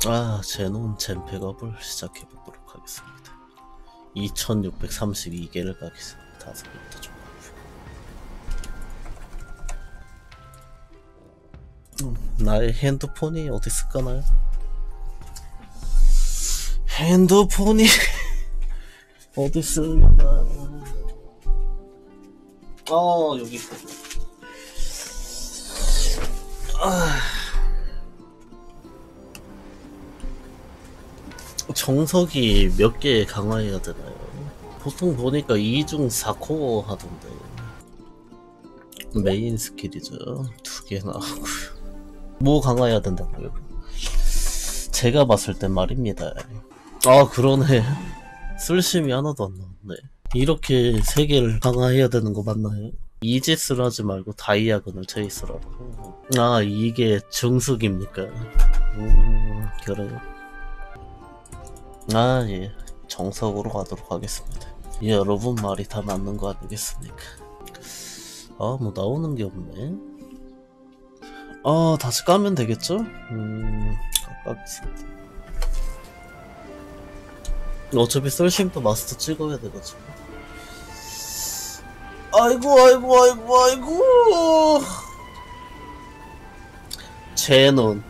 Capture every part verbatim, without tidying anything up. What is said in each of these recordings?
아, 제논 젠팩업을 시작해보도록 하겠습니다. 이천육백삼십이 개를 가겠습니다. 다섯 개부터 좀 음, 나의 핸드폰이 어디 있을까나요? 핸드폰이 어디 있을까? 어, 여기 있어. 아, 정석이 몇 개 강화해야 되나요? 보통 보니까 이 중 사 코어 하던데. 메인 스킬이죠. 두 개나 하고요. 뭐 강화해야 된다고요? 제가 봤을 땐 말입니다. 아, 그러네. 쓸심이 하나도 안 나왔네. 이렇게 세 개를 강화해야 되는 거 맞나요? 이지스를 하지 말고 다이아근을 체이스라고. 아, 이게 중숙입니까? 음, 그래요. 아, 예. 정석으로 가도록 하겠습니다. 예, 여러분 말이 다 맞는 거 아니겠습니까? 아, 뭐 나오는 게 없네. 아, 다시 까면 되겠죠? 음, 까겠습니다. 어차피 썰심도 마스터 찍어야 돼가지고. 아이고, 아이고, 아이고, 아이고. 제논.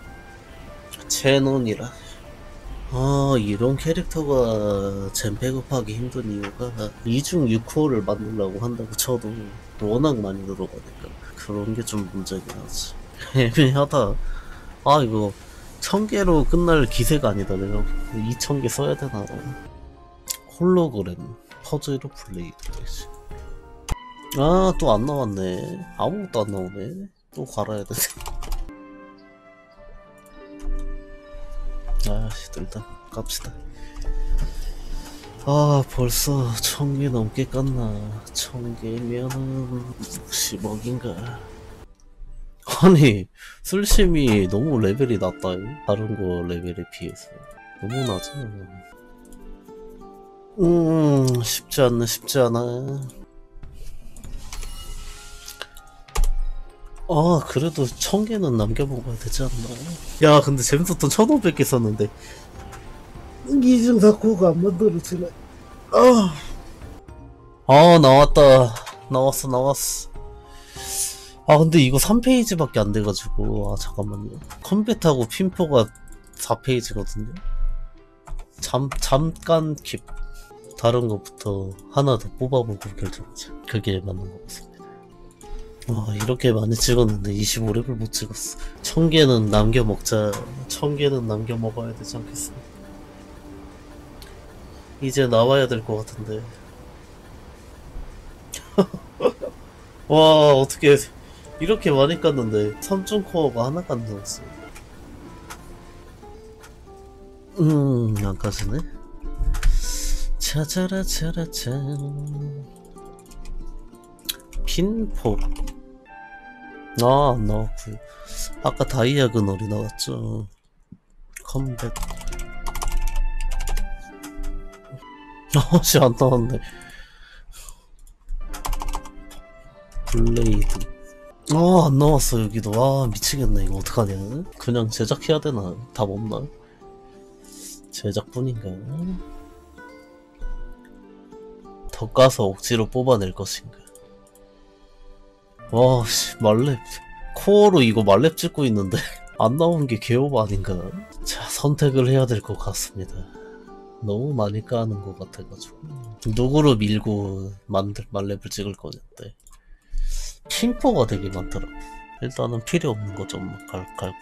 제논이라. 아, 이런 캐릭터가 젠팩업하기 힘든 이유가 이 중 육 코어를 만들려고 한다고 쳐도 워낙 많이 들어가니까 그런 게 좀 문제긴 하지. 애매하다. 아, 이거 천 개로 끝날 기세가 아니다. 내가 이천 개 써야 되나. 홀로그램 퍼즐로 블레이드 되지. 아, 또 안 나왔네. 아무것도 안 나오네. 또 갈아야 되네. 아, 일단 갑시다. 아, 벌써 천 개 넘게 깠나. 천 개면은 십억인가. 아니, 쓸심이 너무 레벨이 낮다. 다른 거 레벨에 비해서 너무 낮아. 음, 쉽지 않네, 쉽지 않아. 아, 그래도 천 개는 남겨먹어야 되지 않나? 야, 근데 잼스톤 천오백 개 썼는데 이중 사 코어가 안 만들어지네. 아, 아, 나왔다. 나왔어, 나왔어. 아, 근데 이거 삼 페이지밖에 안 돼가지고. 아, 잠깐만요. 컴뱃하고 핀포가 사 페이지거든요. 잠, 잠깐 킵. 다른 것부터 하나 더 뽑아보고 결정하자. 그게 맞는 것 같습니다. 와, 이렇게 많이 찍었는데 이십오 렙을 못 찍었어. 천 개는 남겨 먹자. 천 개는 남겨 먹어야 되지 않겠습니까? 이제 나와야 될 것 같은데. 와, 어떻게 이렇게 많이 깠는데 삼중 코어가 하나가 안 나왔어. 음, 안 까지네. 차자라 차라짠. 핀포. 아, 안 나왔구요. 아까 다이아그널이 나왔죠. 컴백. 아씨, 안 나왔네. 블레이드. 아, 안 나왔어. 여기도. 아, 미치겠네. 이거 어떡하냐. 그냥 제작해야 되나? 답 없나? 제작뿐인가? 더 까서 억지로 뽑아낼 것인가? 와, 씨, 말렙. 코어로 이거 말렙 찍고 있는데 안 나온 게 개오버 아닌가? 자, 선택을 해야 될 것 같습니다. 너무 많이 까는 것 같아가지고. 누구로 밀고 만들 말렙을 찍을 거냐인데. 킹포가 되게 많더라. 일단은 필요 없는 거 좀 갈, 갈게요.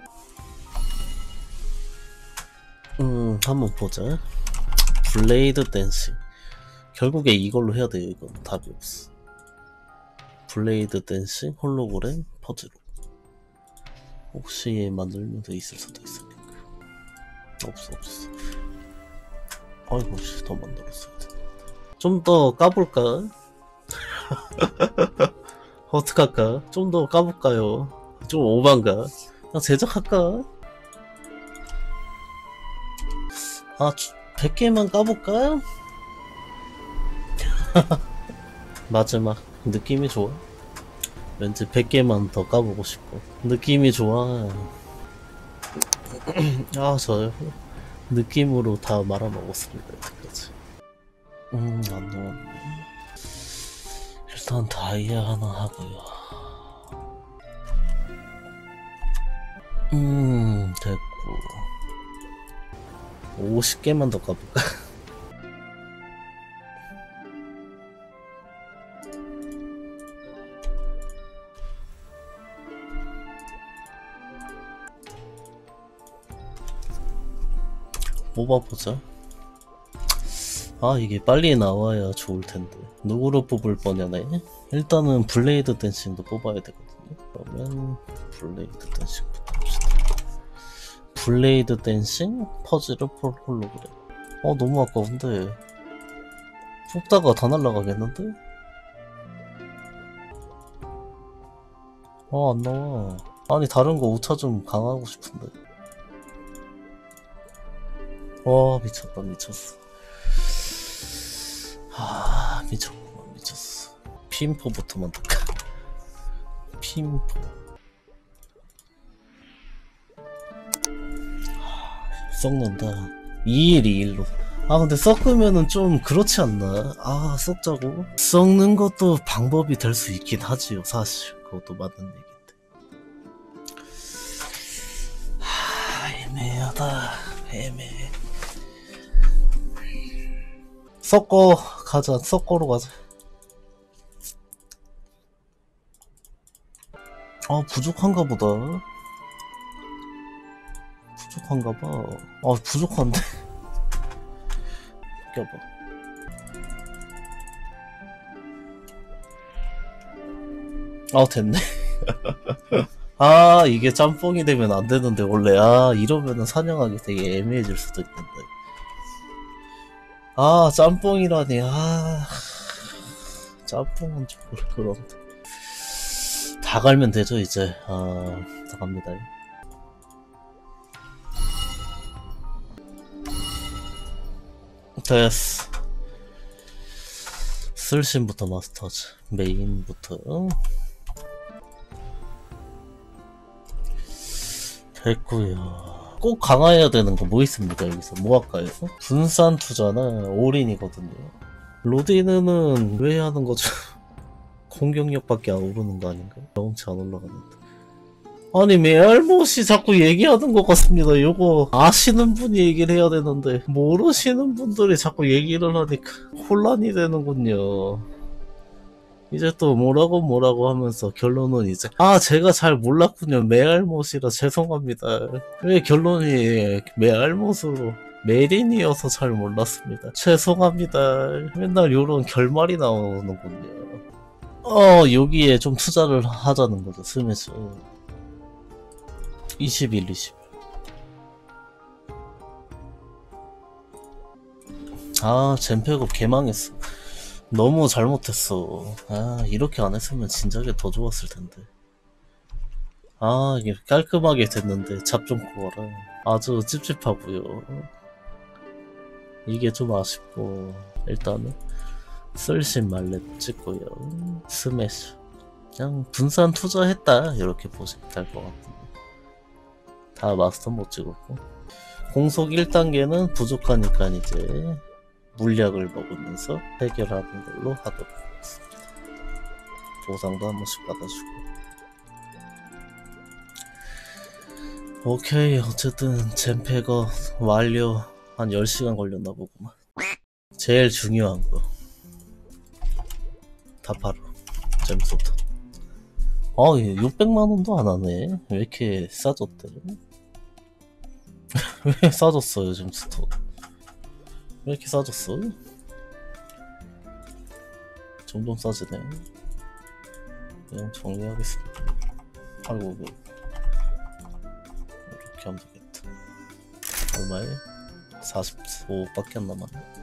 음, 한번 보자. 블레이드 댄싱. 결국에 이걸로 해야 돼요. 이건 답이 없어. 블레이드 댄싱, 홀로그램, 퍼즐. 혹시 만들면 돼 있을 수도 있으니까. 없어, 없어. 아이고, 씨, 더 만들었어야 돼. 좀 더 까볼까? 어떡할까? 좀 더 까볼까요? 좀 오반가? 그냥 제작할까? 아, 백 개만 까볼까? 마지막. 느낌이 좋아. 왠지 백 개만 더 까보고 싶어. 느낌이 좋아. 아, 저요. 느낌으로 다 말아먹었습니다, 여태까지. 음, 안 나왔네. 일단 다이아 하나 하고요. 음, 됐고. 오십 개만 더 까볼까? 뽑아보자. 아, 이게 빨리 나와야 좋을 텐데. 누구로 뽑을 뻔하네. 일단은 블레이드 댄싱도 뽑아야 되거든요. 그러면 블레이드 댄싱부터 합시다. 블레이드 댄싱, 퍼즐을 폴 홀로그램. 어, 너무 아까운데. 뽑다가 다 날라가겠는데? 어, 안 나와. 아니, 다른 거 오차 좀 강하고 싶은데. 와, 미쳤다, 미쳤어. 아, 미쳤구만, 미쳤어. 핀포부터 만들까? 핀포. 썩는다. 이 일 이 일로. 아, 근데 썩으면은 좀 그렇지 않나? 아, 썩자고? 썩는 것도 방법이 될 수 있긴 하지요, 사실. 그것도 맞는 얘기인데. 하, 애매하다. 애매해. 섞어 가자. 섞어로 가자. 아, 부족한가 보다. 부족한가 봐. 아, 부족한데. 껴봐. 아, 됐네. 아, 이게 짬뽕이 되면 안 되는데, 원래. 아, 이러면은 사냥하기 되게 애매해질 수도 있는데. 아, 짬뽕이라니. 아, 짬뽕은 좀 그런데. 다 갈면 되죠, 이제. 아, 다 갑니다. 됐어. 쓸신부터 마스터하자. 메인부터. 됐고요. 꼭 강화해야 되는 거 뭐 있습니까? 여기서 뭐 할까요? 분산 투자나 올인이거든요. 로디는은 왜 하는 거죠? 공격력밖에 안 오르는 거 아닌가? 경험치 안 올라가는데. 아니, 메알못이 자꾸 얘기하는 것 같습니다. 요거 아시는 분이 얘기를 해야 되는데 모르시는 분들이 자꾸 얘기를 하니까 혼란이 되는군요. 이제 또 뭐라고 뭐라고 하면서 결론은 이제 아, 제가 잘 몰랐군요. 메알못이라 죄송합니다. 왜 결론이 메알못으로 메린이어서 잘 몰랐습니다. 죄송합니다. 맨날 요런 결말이 나오는군요. 어, 여기에 좀 투자를 하자는 거죠. 스매스 이십일, 이십. 아, 젠팩업 개망했어. 너무 잘못했어. 아, 이렇게 안 했으면 진작에 더 좋았을 텐데. 아, 이게 깔끔하게 됐는데 잡종코어라 아주 찝찝하고요. 이게 좀 아쉽고. 일단은 쓸신 말렙 찍고요. 스매시. 그냥 분산 투자했다 이렇게 보시면 될 것 같은데. 다 마스터 못 찍었고. 공속 일 단계는 부족하니까 이제 물약을 먹으면서 해결하는 걸로 하도록 하겠습니다. 보상도 한 번씩 받아주고. 오케이, 어쨌든 젠패가 완료. 한 열 시간 걸렸나 보구만. 제일 중요한 거 다 바로 잼소드. 아, 육백만 원도 안 하네. 왜 이렇게 싸졌대? 왜 싸졌어요, 잼스토? 왜 이렇게 싸졌어? 점점 싸지네. 그냥 정리하겠습니다. 아이고, 이렇게 하면 되겠다. 얼마에? 사십오 밖에 안 남았네.